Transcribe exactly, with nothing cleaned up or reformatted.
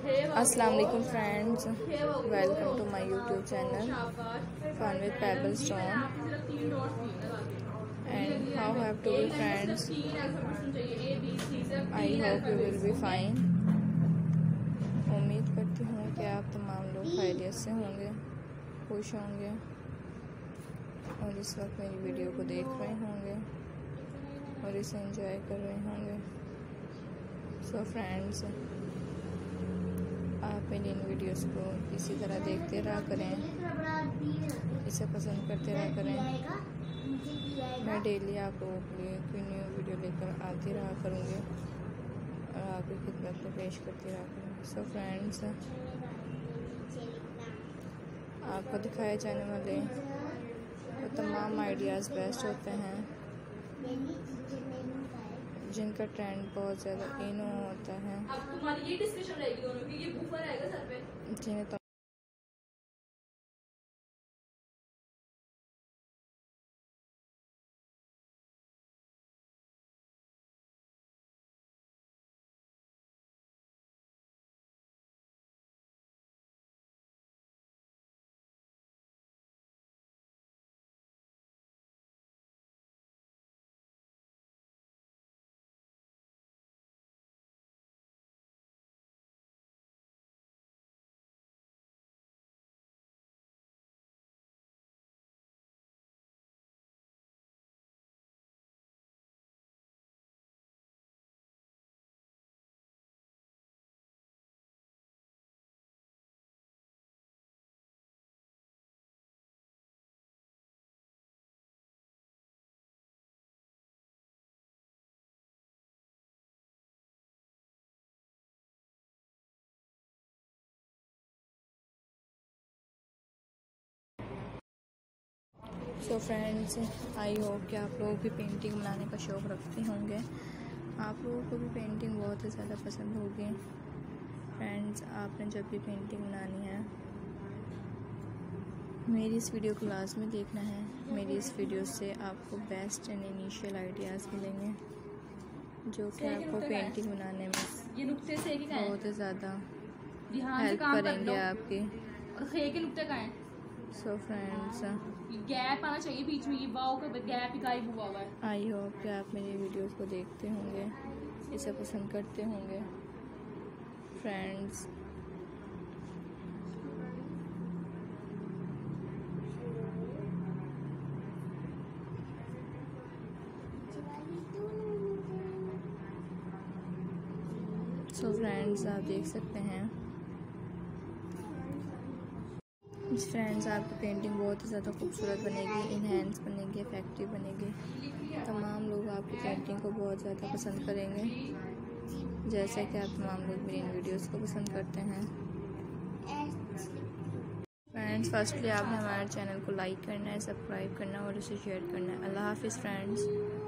अस्सलाम वालेकुम friends, welcome to my YouTube channel fun with pebble stone and how have to be friends. I hope you will be fine. उम्मीद करती हूँ कि आप तमाम लोग खैरियत से होंगे, खुश होंगे और इस वक्त मेरी वीडियो को देख रहे होंगे और इसे एंजॉय कर रहे होंगे। सो फ्रेंड्स, आप मेरी इन वीडियोस को इसी तरह देखते रहा करें, इसे पसंद करते रहा करें। मैं डेली आप लोगों के लिए कोई न्यू वीडियो लेकर आती रहा करूँगी और आपकी खिदमत में पेश करती रहा करूँगी। सो फ्रेंड्स, आपको दिखाए जाने वाले वो तमाम आइडियाज़ बेस्ट होते हैं जिनका ट्रेंड बहुत ज़्यादा इन होता है, जिन्हें तो सो फ्रेंड्स, आई होप कि आप लोग भी पेंटिंग बनाने का शौक़ रखते होंगे। आप लोगों को भी पेंटिंग बहुत ही ज़्यादा पसंद होगी। फ्रेंड्स, आपने जब भी पेंटिंग बनानी है मेरी इस वीडियो को लाजमी देखना है। मेरी इस वीडियो से आपको बेस्ट एंड इनिशियल आइडियाज़ मिलेंगे जो कि आपको पेंटिंग बनाने में बहुत ही ज़्यादा हेल्प करेंगे आपकी। सो फ्रेंड्स, गैप आना चाहिए बीच में, ये वाओ का गैप ही गायब हुआ हुआ है। आई होप कि आप मेरी वीडियोस को देखते होंगे, इसे पसंद करते होंगे। फ्रेंड्स, सो फ्रेंड्स, आप देख सकते हैं फ्रेंड्स, आपकी पेंटिंग बहुत ही ज़्यादा खूबसूरत बनेगी, इनहेंस बनेगी, इफेक्टिव बनेगी। तमाम लोग आपकी पेंटिंग को बहुत ज़्यादा पसंद करेंगे, जैसे कि आप तमाम लोग मेरी इन वीडियोस को पसंद करते हैं। फ्रेंड्स, फर्स्टली आपने हमारे चैनल को लाइक करना है, सब्सक्राइब करना है और उसे शेयर करना है। अल्लाह हाफिज़ फ्रेंड्स।